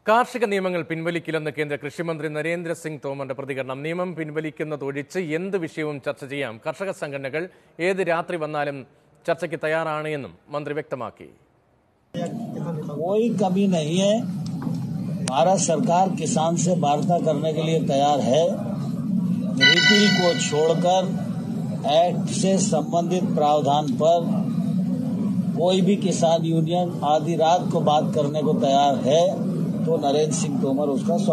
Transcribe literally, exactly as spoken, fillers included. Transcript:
കാർഷിക നിയമങ്ങൾ പിൻവലിക്കില്ലെന്ന് കേന്ദ്ര കൃഷിമന്ത്രി നരേന്ദ്ര സിംഗ് തോമറിന്റെ പ്രതികരണം. നിയമം പിൻവലിക്കുന്നതൊഴിച്ച് എന്ത് വിഷയവും ചർച്ച ചെയ്യാം. കർഷക സംഘടനകൾ ഏത് രാത്രി വന്നാലും ചർച്ചയ്ക്ക് തയ്യാറാണ് എന്നും മന്ത്രി വ്യക്തമാക്കി. कोई कमी नहीं है। भारत सरकार किसान से वार्ता करने के लिए तैयार है। रिपील को छोड़कर एक्ट से संबंधित प्रावधान पर कोई भी किसान यूनियन आधी रात को बात करने को तैयार है तो नरेंद्र सिंह तोमर उसका